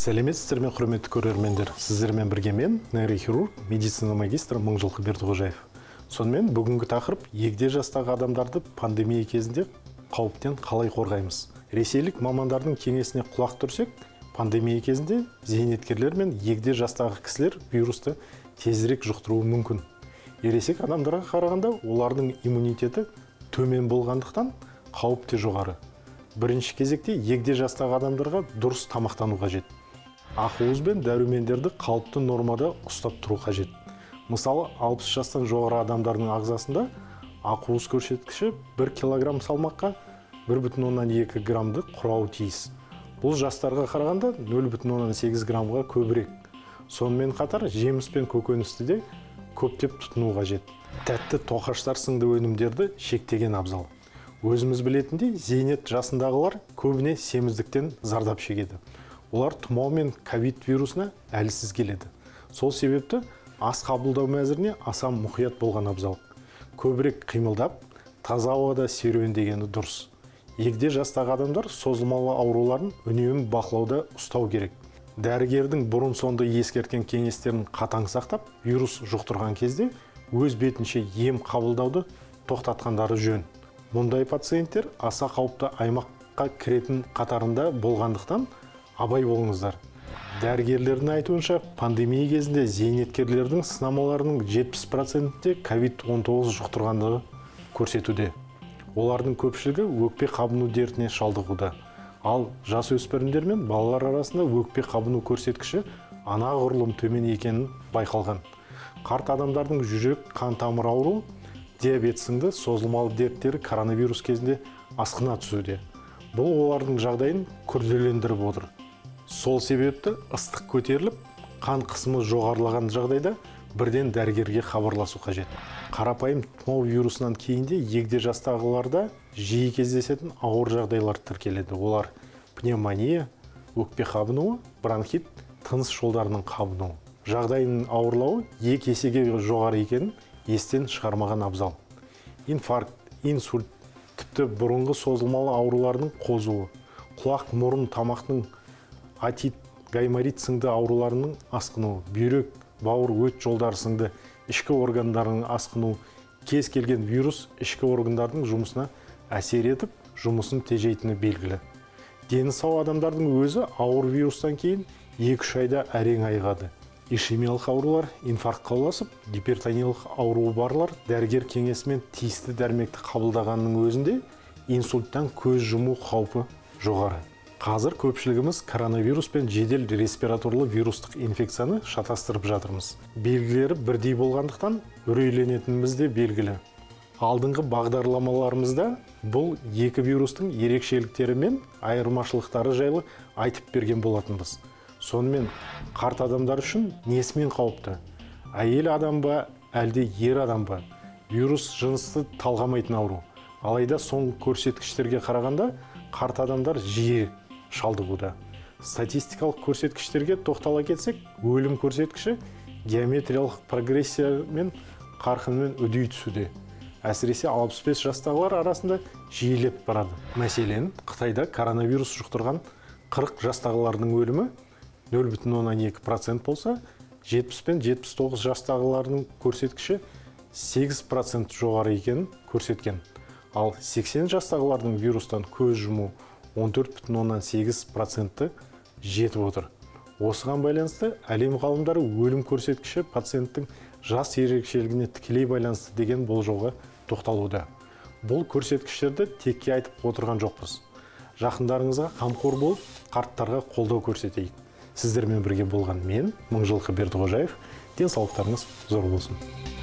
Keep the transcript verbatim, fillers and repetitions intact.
Сәлеметсіздер ме, құрметті көрермендер. Сіздермен бірге мен, нейрохирург, медицина магистрі Мыңжылқы Бердіғожаев. Сонымен бүгінгі тақырып егде жастағы адамдарды пандемия кезінде қауіптен қалай қорғаймыз. Ресейлік мамандардың кеңесіне құлақ түрсек, пандемия кезінде зейнеткерлер мен егде жастағы кісілер вирусты тезірек жұқтыруы мүмкін. Ересек адамдарға қарағанда олардың иммунитеті төмен болғандықтан қауіп те жоғары. Бірінші кезекте егде жастағы адамдарға дұрыс тамақтану қажет. Ақуыз бен дәрумендерді қалыпты нормада ұстап тұру қажет. Мысалы, алпыс жастан жоғары адамдардың ағзасында ақуыз көрсеткіші бір килограмм салмаққа бір бүтін оннан екі граммды құрауы тиіс. Бұл жастарға қарағанда нөл бүтін оннан сегіз граммға көбірек. Сонымен қатар жеміс пен көкөністі де көптеп тұтыну қажет. Тәтті тоқаштар сынды өнімдерді шектеген абзал. Өзіміз білетіндей, зейнет жасындағылар көбіне семіздіктен зардап шегеді. Олар тұмау мен ковид вирусына әлсіз келеді. Сол себепті ас қабылдау мәзіріне аса мұқият болған абзал. Көбірек қимылдап, таза ауада серуендегені дұрыс. Егде жастағы адамдар созылмалы ауруларын үнемі бақылауда ұстау керек. Дәрігердің бұрын соңды ескерткен кеңестерін қатаң сақтап, вирус жұқтырған кезде өз бетінше ем қабылдауды тоқтатқандары жөн. Мұндай пациенттер аса қауіпті аймаққа кіретін қатарында болғандықтан абай болыңыздар. Дәрігерлердің айтуынша, пандемия кезінде зейнеткерлердің сынамаларының жетпіс процентінде ковид он тоғыз жұқтырғандығы көрсетуде. Олардың көпшілігі өкпе қабыну дертіне шалдығуда. Ал жасөспірімдер мен балалар арасында өкпе қабыну көрсеткіші анағұрлым төмен екенін байқалған. Қарт адамдардың жүрек, қан тамыр ауруы, диабет сынды созылмалы дерттері коронавирус кезінде асқына түсуде. Бұл олардың жағдайын күрделендіріп отыр. Сол себепті ыстық көтеріліп, қан қысымы жоғарылаған жағдайда бірден дәрігерге хабарласу қажет. Қарапайым тұмау вирусынан кейінде егде жастағыларда жиі кездесетін ауыр жағдайлар тіркеледі. Олар пневмония, өкпе қабынуы, бронхит, тыныс жолдарының қабынуы. Жағдайының ауырлауы екі есеге жоғары екенін естен шығармаған абзал. Инфаркт, инсульт, тіпті бұрынғы созылмалы аурулардың қозуы, құлақ, мұрын, тамақтың атит, гайморит сынды ауруларының асқынуы, бүйрек, бауыр, өт жолдары сынды ішкі органдарының асқынуы, кез келген вирус ішкі органдардың жұмысына әсер етіп, жұмысын тежейтіні белгілі. Дені сау адамдардың өзі ауыр вирустан кейін екі-үш айда әрең айығады. Ишемиялық аурулар инфарктқа ұласып, гипертониялық ауруы барлар дәрігер кеңесімен тиісті дәрмекті қабылдағанның өзінде инсульттан көз жұму қаупі жоғары. Қазір көпшілігіміз коронавирус пен жедел респираторлы вирустық инфекцияны шатастырып жатырмыз. Белгілері бірдей болғандықтан үрейленетініміз де белгілі. Алдыңғы бағдарламаларымызда бұл екі вирустың ерекшеліктері мен айырмашылықтары жайлы айтып берген болатынбыз. Сонымен қарт адамдар үшін несімен қауіпті? Әйел адам ба, әлде ер адам ба? Вирус жынысты талғамайтын ауру. Алайда соңғы көрсеткіштерге қарағанда қарт адамдар жиі шалдығуда. Статистикалық көрсеткіштерге тоқтала кетсек, өлім көрсеткіші геометриялық прогрессия мен қарқынмен үдей түсуде. Әсіресе алпыс бес жастағылар арасында жиілеп барады. Мәселен, Қытайда коронавирус жұқтырған қырық жастағылардың өлімі нөл бүтін оннан екі процент болса, жетпіс пен жетпіс тоғыз жастағылардың көрсеткіші сегіз процент жоғары екенін көрсеткен. Ал сексен жастағылардың вирустан көз жұму он төрт бүтін оннан сегіз процентті жетіп отыр. Осыған байланысты әлем ғалымдары өлім көрсеткіші пациенттің жас ерекшелігіне тікелей байланысты деген болжауға тоқталуда. Бұл көрсеткіштерді текке айтып отырған жоқпыз. Жақындарыңызға қамқор болып, қарттарға қолдау көрсетейік. Сіздермен бірге болған мен, Мыңжылқы Бердіғожаев. Денсаулықтарыңыз зор болсын.